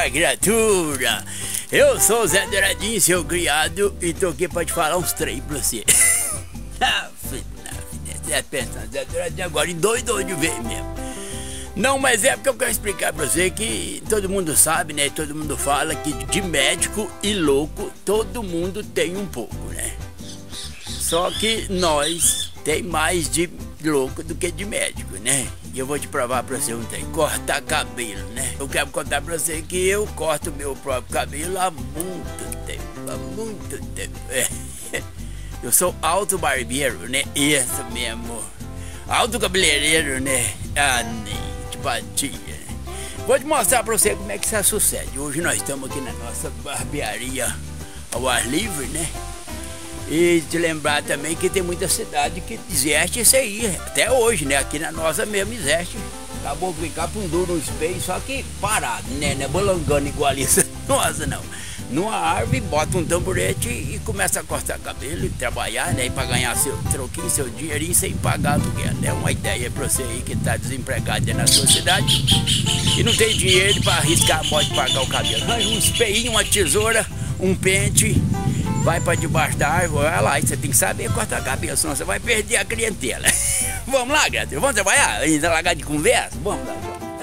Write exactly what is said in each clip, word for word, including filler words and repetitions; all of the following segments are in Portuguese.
Olá, criatura! Eu sou o Zé Douradinho, seu criado, e tô aqui pra te falar uns trem pra você. Zé pensando, Zé Douradinho agora endoidou de ver mesmo. Não, mas é porque eu quero explicar pra você que todo mundo sabe, né? Todo mundo fala que de médico e louco todo mundo tem um pouco, né? Só que nós tem mais de louco do que de médico, né? E eu vou te provar pra você um trem, cortar cabelo, né? Eu quero contar pra você que eu corto meu próprio cabelo há muito tempo, há muito tempo. É. Eu sou alto barbeiro, né? Isso mesmo. Alto cabeleireiro, né? Ah, nem te batia, né? Vou te mostrar pra você como é que isso sucede. Hoje nós estamos aqui na nossa barbearia ao ar livre, né? E te lembrar também que tem muita cidade que existe isso aí, até hoje, né? Aqui na nossa mesmo existe. Acabou de ficar com duro no espelho, só que parado, né? Não é bolangando igual isso. Nossa, não. Numa árvore, bota um tamborete e começa a cortar cabelo e trabalhar, né? E pra ganhar seu troquinho, seu dinheirinho sem pagar aluguel, né? Uma ideia pra você aí que tá desempregado na sua cidade e não tem dinheiro pra arriscar a moto de pagar o cabelo. Arranja um espelhinho, uma tesoura, um pente. Vai para debaixo da árvore, olha lá, você tem que saber cortar a cabeça, senão você vai perder a clientela. Vamos lá, criatura, vamos trabalhar? Ainda largar de conversa? Vamos lá.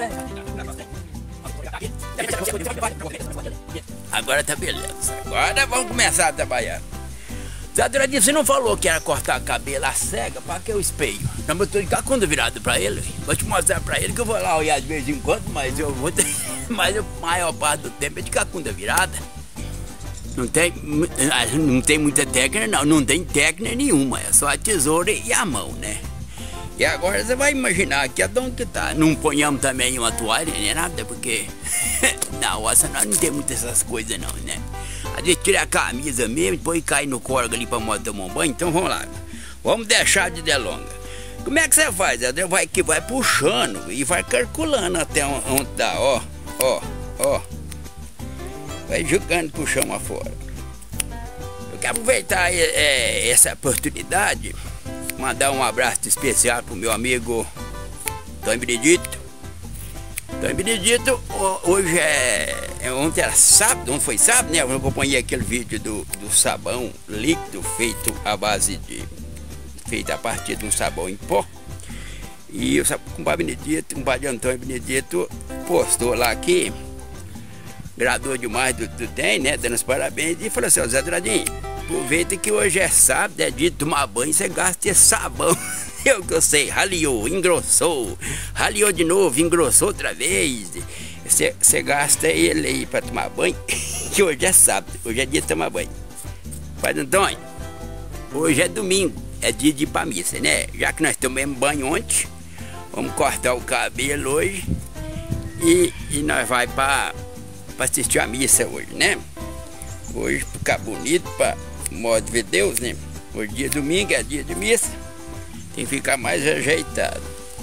Agora tá beleza, agora vamos começar a trabalhar. Zé Douradinho, você não falou que era cortar cabelo a cega? Para que o espelho? Não, eu tô de cacunda virado para ele. Vou te mostrar para ele que eu vou lá olhar de vez em quando, mas eu vou ter... mas a maior parte do tempo é de cacunda virada. Não tem, não tem muita técnica, não, não tem técnica nenhuma, é só a tesoura e a mão, né? E agora você vai imaginar aqui é de onde que tá. Não ponhamos também uma toalha, nem nada, porque na roça nós não tem muitas essas coisas não, né? A gente tira a camisa mesmo, depois cai no corgo ali pra moto tomar um banho, então vamos lá. Vamos deixar de delonga. Como é que você faz? Vai que vai puxando e vai calculando até onde dá, ó, ó, ó. Vai jogando pro chão afora. Eu quero aproveitar é, essa oportunidade, mandar um abraço especial pro meu amigo Tony Benedito. Tony Benedito, hoje é, é. Ontem era sábado, ontem foi sábado, né? Eu acompanhei aquele vídeo do, do sabão líquido feito à base de. Feito a partir de um sabão em pó. E o compadre Benedito, o compadre Antônio Benedito postou lá que gradou demais do, do tem, né? Dando os parabéns e falou assim: ó, Zé Douradinho, aproveita que hoje é sábado, é dia de tomar banho, você gasta esse sabão. Eu que eu sei, raliou, engrossou, raliou de novo, engrossou outra vez. Você, você gasta ele aí pra tomar banho, que hoje é sábado, hoje é dia de tomar banho. Pai Antônio, hoje é domingo, é dia de ir pra missa, né? Já que nós tomamos banho ontem, vamos cortar o cabelo hoje e, e nós vai pra. Para assistir a missa hoje, né? Hoje ficar bonito para modo de ver Deus, né? Hoje dia domingo é dia de missa, tem que ficar mais ajeitado.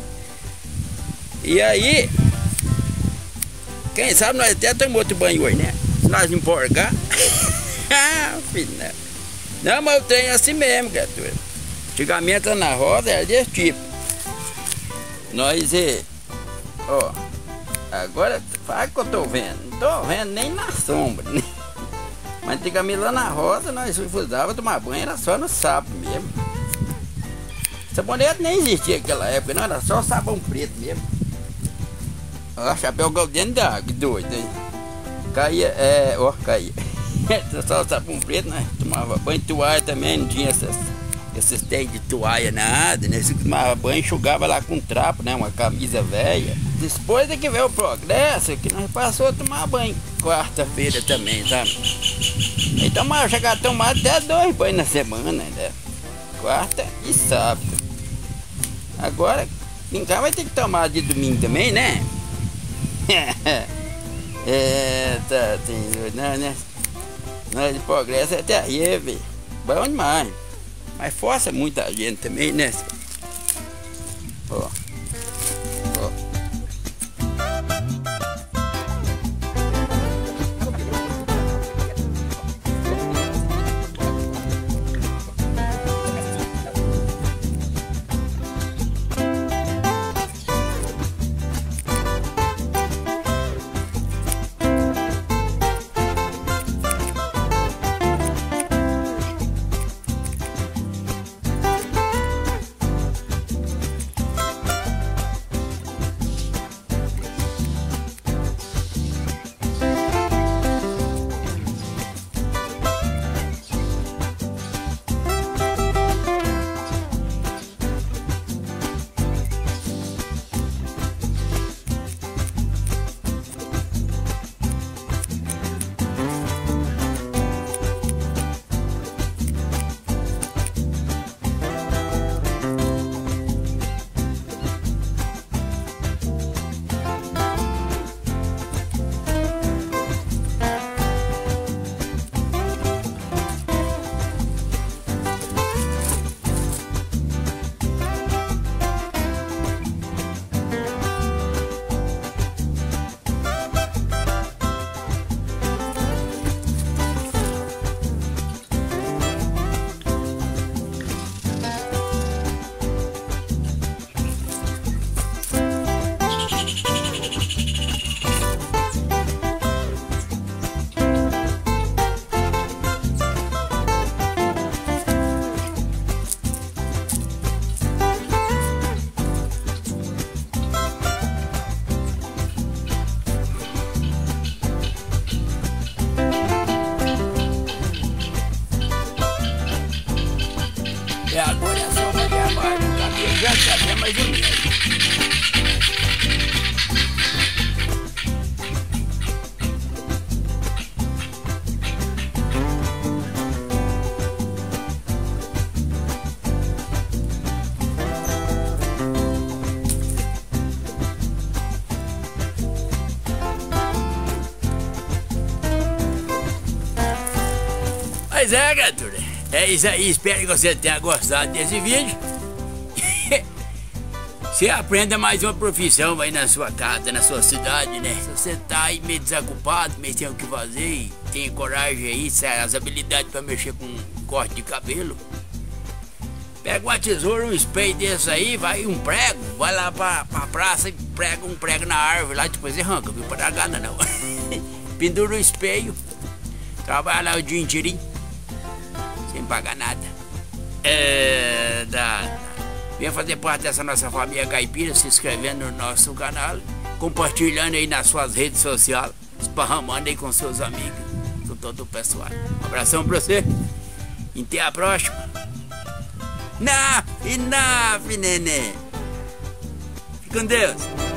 E aí, quem sabe nós até tomamos outro banho hoje, né? Se nós emporgar. Ah, filho, não. Não, mas eu tenho assim mesmo, criatura. Antigamente na roda era desse tipo. Nós é. Ó. Agora faz o que eu tô vendo. Não tô vendo nem na sombra, né? Mas antigamente lá na roça nós usávamos tomar banho, era só no sábado mesmo. Sabonete nem existia naquela época, não, era só sabão preto mesmo. Ó, chapéu dentro da água, doido, hein? Caía, é, ó, caía. Só sabão preto, né? Tomava banho, toalha também, não tinha essas, esses tem de toalha, nada, né? Se tomava banho, enxugava lá com trapo, né? Uma camisa velha. Depois é que veio o progresso, que nós passou a tomar banho quarta-feira também, sabe? Então, mas chegar a tomar até dois banhos na semana, né? Quarta e sábado. Agora, quem cá vai ter que tomar de domingo também, né? É, tá, tem, não, né? Nós de progresso é até aí, velho. Bom demais. Mas força muita gente também, né? Ó. Pois é, criatura. É isso aí, espero que você tenha gostado desse vídeo. Você aprenda mais uma profissão aí na sua casa, na sua cidade, né? Se você tá aí meio desocupado, meio sem o que fazer, tem coragem aí, as habilidades pra mexer com corte de cabelo, pega uma tesoura, um espelho desse aí, vai um prego, vai lá pra, pra praça e prega um prego na árvore lá, depois você arranca, viu? Pra dar gana não. Pendura o espelho, trabalha lá o dia inteirinho, sem pagar nada. É... Dá... Venha fazer parte dessa nossa família caipira, se inscrevendo no nosso canal, compartilhando aí nas suas redes sociais, esparramando aí com seus amigos, com todo o pessoal. Um abração pra você e até a próxima. Não, enough, neném. Fique com Deus.